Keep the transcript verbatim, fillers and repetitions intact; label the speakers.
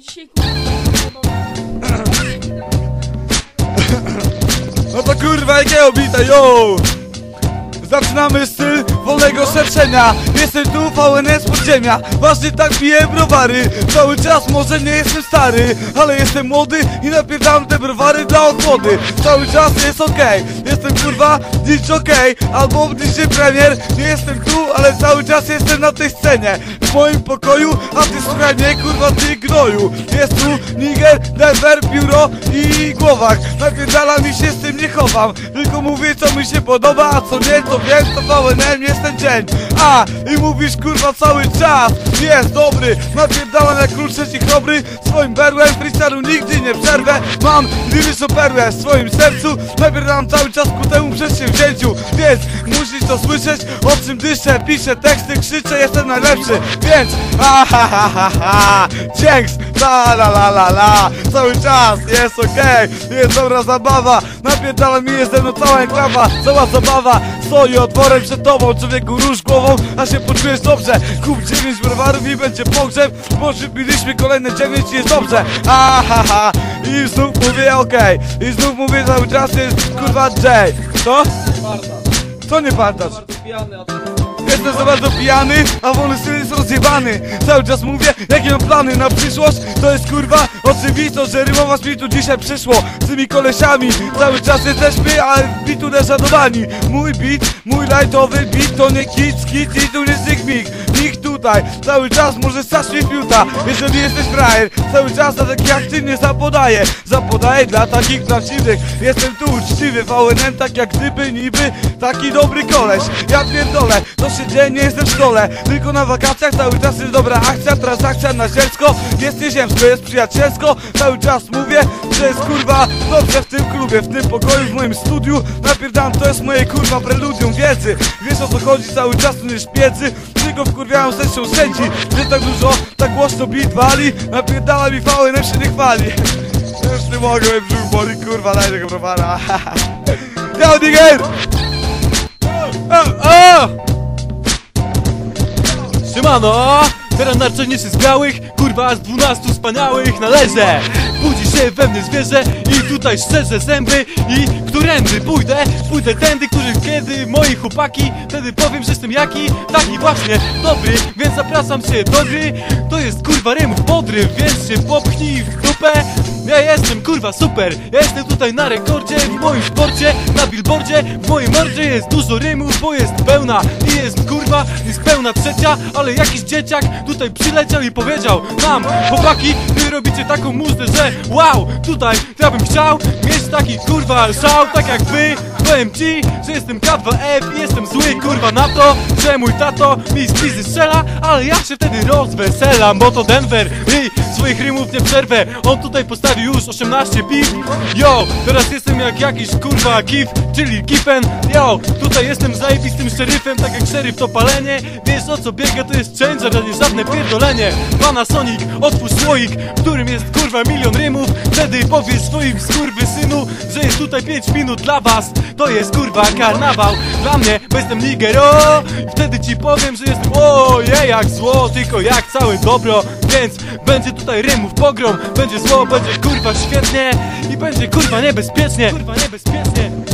Speaker 1: dzisiaj kurwa.
Speaker 2: No to kurwa jakiego bita, yo! Zaczynamy styl wolnego szerszenia. Jestem tu V N S podziemia. Właśnie tak piję browary. Cały czas może nie jestem stary, ale jestem młody i napierdalam te browary dla odwody. Cały czas jest okej, okay. Jestem kurwa dziś okej, okay. Albo dzisiaj premier. Nie jestem tu, ale cały czas jestem na tej scenie. W moim pokoju, a ty słuchaj mnie kurwa ty gnoju. Jest tu Niger, Denver, biuro i Głowak. Napierdala mi się, z tym nie chowam. Tylko mówię co mi się podoba, a co nie to wiem, to V N M jest ten dzień. A, i mówisz kurwa cały czas. Jest dobry, napierdalam jak król trzeci chrobry. Swoim berłem freestylu nigdy nie przerwę. Mam liryczną perłę w swoim sercu. Napierdalam cały czas ku temu przedsięwzięciu. Więc musisz to słyszeć, o czym dyszę. Piszę teksty, krzyczę, jestem najlepszy. Więc, ha ha ha ha ha. Dzięks, la la la la la. Cały czas jest okej, okay. Jest dobra zabawa. Napierdalam mi jest ze mną cała enklawa. Cała zabawa stoi otworem przed tobą. Człowieku rusz głową, a się poczujesz dobrze. Kup dziewięć browarów i będzie pogrzeb. Może biliśmy kolejne dziewięć i jest dobrze. Aha, ha, i znów mówię okej, okay. I znów mówię cały czas jest kurwa J. Co? Co nie pamiętasz? Jestem za bardzo pijany, a wolny styl jest rozjebany. Cały czas mówię, jakie mam plany na przyszłość. To jest kurwa oczywistość, że rymować mi tu dzisiaj przyszło. Z tymi kolesiami cały czas jesteśmy, ale bitu nażadowani. Mój beat, mój lightowy beat to nie kit, skit i tu nie zygmik. Nikt tutaj cały czas może stać mi fiuta. Jeżeli jesteś frajer, cały czas na tak jak ty nie zapodaję. Zapodaję dla takich prawdziwych. Jestem tu uczciwy, V N M tak jak gdyby niby taki dobry koleś. Ja pierdolę, to się dzieje, nie jestem w szkole, tylko na wakacjach. Cały czas jest dobra akcja, transakcja na ziemsko. Jest nieziemsko, jest przyjacielsko. Cały czas mówię, że jest kurwa dobrze w tym klubie, w tym pokoju, w moim studiu. Napierdalam, to jest moje kurwa preludium wiedzy. Wiesz o co chodzi, cały czas tu nie szpiecy. Tylko wkurwiają sesją sędzi, że tak dużo, tak głośno beat wali. Napierdala mi V N M się nie chwali. Już nie mogę, mnie brzuch boli, kurwa, daj tego browara. Yo, Niger! O, o!
Speaker 3: Siemano! Teraz narczarniczy z białych, kurwa z dwunastu wspaniałych należę. Budzi się we mnie zwierzę i tutaj szczerze zęby. I którędy pójdę? Pójdę tędy, który kiedy moi chłopaki. Wtedy powiem, że jestem jaki? Taki właśnie dobry, więc zapraszam cię do gry. To jest kurwa rymów podryw, więc się popchnij w dupę. Ja jestem kurwa super, ja jestem tutaj na rekordzie w moim sporcie, na billboardzie. W mojej mordzie jest dużo rymów, bo jest pełna i jest kurwa, jest pełna trzecia. Ale jakiś dzieciak tutaj przyleciał i powiedział nam: chłopaki, wy robicie taką muzę, że wow, tutaj ja bym chciał mieć taki kurwa szał, tak jak wy. Powiem ci, że jestem K dwa F i jestem zły kurwa na to, że mój tato mi z pizzy strzela. Ale ja się wtedy rozweselam, bo to Denver i swoich rymów nie przerwę. On tutaj postawił już osiemnaście piw. Yo, teraz jestem jak jakiś kurwa kif, czyli kifen. Yo, tutaj jestem zajebistym szeryfem, tak jak szeryf to palenie. Wiesz o co biega, to jest changer, a nie żadne pierdolenie. Panasonic, otwórz słoik, w którym jest kurwa milion rymów. Wtedy powiesz swoim skurwysynu, że jest tutaj pięć minut dla was. To jest kurwa karnawał dla mnie, bo jestem Nigero. I wtedy ci powiem, że jestem ojej jak zło, tylko jak całe dobro. Więc będzie tutaj rymów pogrom, będzie zło, będzie kurwa świetnie i będzie kurwa niebezpiecznie. Kurwa niebezpiecznie.